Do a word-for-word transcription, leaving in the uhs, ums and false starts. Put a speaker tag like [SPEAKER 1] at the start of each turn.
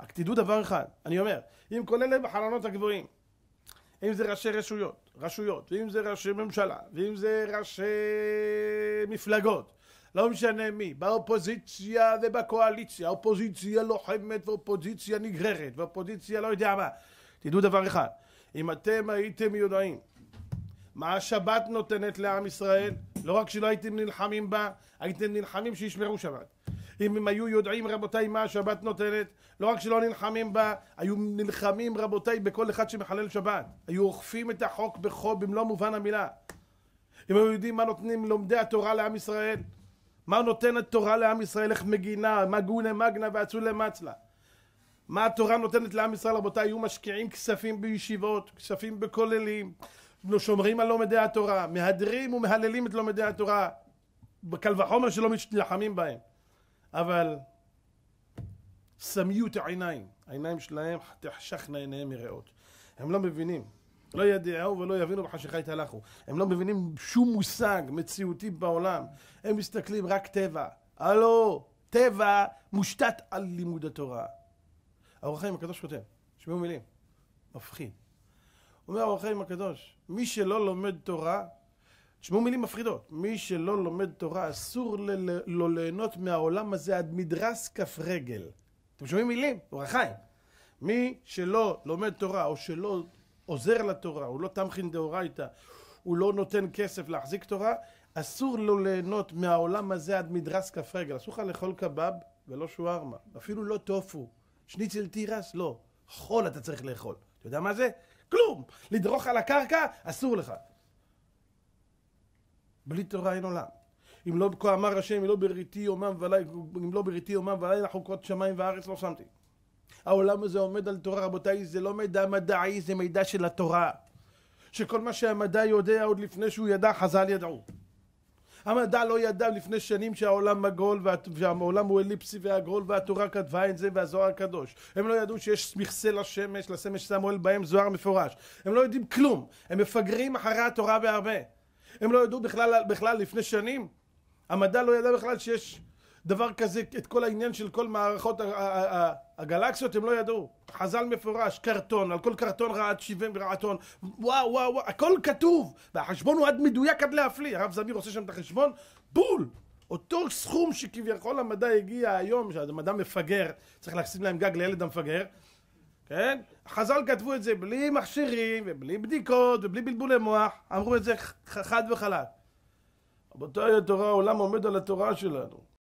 [SPEAKER 1] רק תדעו דבר אחד, אני אומר, אם כל אלה בחלונות הגבוהים, אם זה ראשי רשויות, רשויות, ואם זה ראשי ממשלה, ואם זה ראשי מפלגות, לא משנה מי, באופוזיציה ובקואליציה, אופוזיציה לוחמת ואופוזיציה נגררת, ואופוזיציה לא יודע מה. תדעו דבר אחד, אם אתם הייתם יודעים מה השבת נותנת לעם ישראל, לא רק שלא הייתם נלחמים בה, הייתם נלחמים שישמרו שבת. אם הם היו יודעים רבותיי מה השבת נותנת, לא רק שלא נלחמים בה, היו נלחמים רבותיי בכל אחד שמחלל שבת. היו אוכפים את החוק בכל במלוא מובן המילה. אם היו יודעים מה נותנים לומדי התורה לעם ישראל, מה נותנת תורה לעם ישראל, איך מגינה, מגונה מגנה ואצולה מצלה. מה התורה נותנת לעם ישראל רבותיי, היו משקיעים כספים בישיבות, כספים בכוללים, שומרים על לומדי התורה, מהדרים ומהללים את לומדי התורה, בקל וחומר שלא נלחמים בהם. אבל סמיות העיניים, העיניים שלהם תחשכנה עיניהם מראות. הם לא מבינים, לא ידעו ולא יבינו בחשיכה יתהלכו. הם לא מבינים שום מושג מציאותי בעולם. הם מסתכלים רק טבע. הלו, טבע מושתת על לימוד התורה. האור החיים הקדוש כותב, שמעו מילים, מפחיד. אומר האור החיים הקדוש, מי שלא לומד תורה, תשמעו מילים מפחידות, מי שלא לומד תורה אסור לו ליהנות מהעולם הזה עד מדרס כף רגל. אתם שומעים מילים? אור החיים. מי שלא לומד תורה או שלא עוזר לתורה, הוא לא תמכין דאורייתא, הוא לא נותן כסף להחזיק תורה, אסור לו ליהנות מהעולם הזה עד מדרס כף רגל. אסור לך לאכול קבב ולא שוארמה, אפילו לא טופו. שניצל תירס? לא. חול אתה צריך לאכול. אתה יודע מה זה? כלום. לדרוך על הקרקע אסור לך. בלי תורה אין עולם. אם לא כה אמר השם, אם לא בריתי יומם ולילה, אם לא בריתי יומם ולילה חוקות שמיים וארץ לא שמתי. העולם הזה עומד על תורה רבותיי, זה לא מידע מדעי, זה מידע של התורה. שכל מה שהמדע יודע עוד לפני שהוא ידע, חז"ל ידעו. המדע לא ידע לפני שנים שהעולם מגול והעולם הוא אליפסי והגול והתורה כתבה את זה והזוהר הקדוש. הם לא ידעו שיש מכסה לשמש, לשמש סמואל בהם זוהר מפורש. הם לא יודעים כלום. הם מפגרים אחרי התורה בהרבה. הם לא ידעו בכלל, בכלל לפני שנים. המדע לא ידע בכלל שיש דבר כזה, את כל העניין של כל מערכות הגלקסיות, הם לא ידעו. חז"ל מפורש, קרטון, על כל קרטון רעד שבעים ורעתון, וואו וואו וואו, הכל כתוב, והחשבון הוא עד מדויק עד להפליא. הרב זמיר עושה שם את החשבון, בול! אותו סכום שכביכול המדע הגיע היום, שהמדע מפגר, צריך להכסיב להם גג לילד המפגר, כן? חז"ל כתבו את זה בלי מכשירים, ובלי בדיקות, ובלי בלבולי מוח, אמרו את זה חד וחלק. רבותיי, התורה, העולם עומד על התורה שלנו.